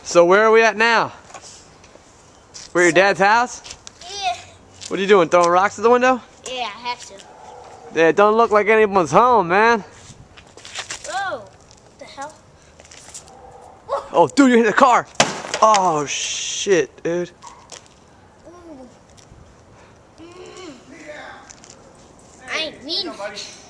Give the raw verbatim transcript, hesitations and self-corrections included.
So where are we at now? We're at your dad's house? Yeah. What are you doing, throwing rocks at the window? Yeah, I have to. Yeah, it don't look like anyone's home, man. Whoa. What the hell? Oh, dude, you hit the car. Oh, shit, dude. I ain't mean.